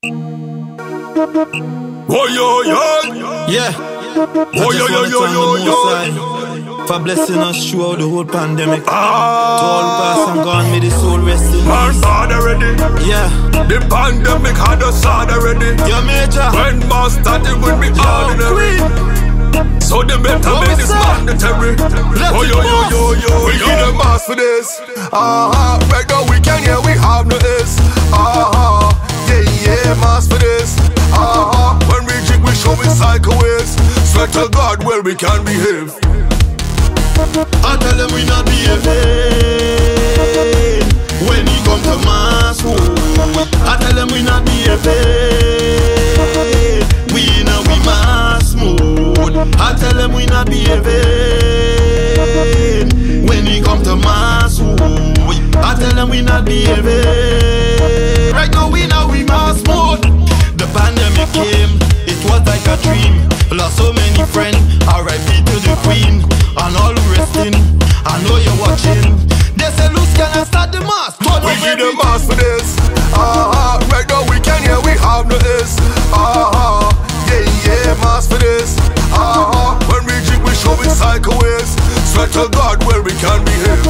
Oh yo yo, yeah. Oh yo yo yo yo yo. For blessing us throughout the whole pandemic. To all who pass and gone, may the soul rest in peace. Already. Yeah. The pandemic had us already. Yeah, major. When mass started with me ordinary. So they better make this mandatory. Oh yo yo yo yo. We need a mass for this. Right now we can hear we have no this. Yeah, mass for this. When we drink we show we cycle ways. Swear to God where we can behave. I tell them we not behaving when he come to mass. I tell them we not behaving. We in a we mass mood. I tell them we not behaving when he come to mass. I tell them we not behaving. Right now we mass mode. The pandemic came, it was like a dream. Lost so many friends, R.I.P. to the Queen. And all who resting, I know you're watching. They say, Luce, can I start the mass? We need a mass for this. Right now we can hear we have no this. Yeah, mass for this. When we drink we show we cycle ways. Swear to God where we can behave.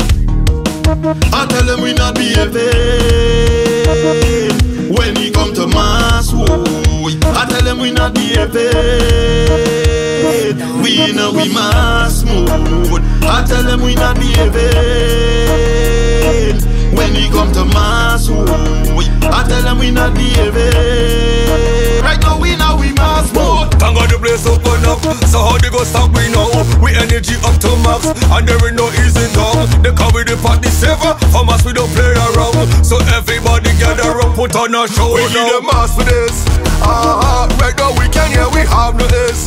I tell them we not behaving when he come to mass. I tell them we not behaving. We in a we mass mood. I tell them we not behaving when he come to mass. I tell them we not behaving. Right now we mass mode. Thank God the place open up. So how they go stop we now? We energy up to max. And there ain't no easy down. They come with the party saver. For us we don't play around. So everybody gather up, put on a show. We need a mass for this. Right now we can hear we have no this.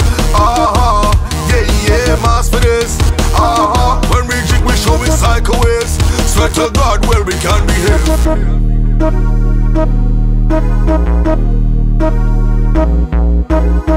Yeah, mass for this. When we drink we show we cycle ways. Swear to God where we can behave.